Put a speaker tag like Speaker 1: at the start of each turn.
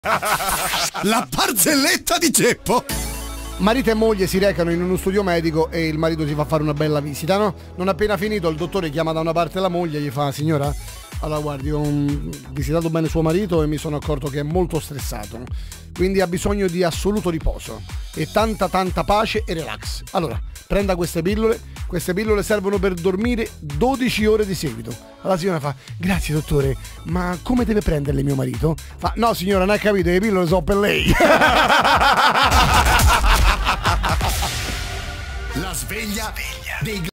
Speaker 1: La barzelletta di Geppo.
Speaker 2: Marito e moglie si recano in uno studio medico e il marito si fa fare una bella visita, no? Non appena finito il dottore chiama da una parte la moglie e gli fa: signora, allora guardi, ho visitato bene suo marito e mi sono accorto che è molto stressato, quindi ha bisogno di assoluto riposo e tanta pace e relax. Allora, prenda queste pillole servono per dormire 12 ore di seguito. La signora fa: grazie dottore, ma come deve prenderle mio marito? Fa: no signora, non ha capito, le pillole sono per lei.
Speaker 1: La sveglia dei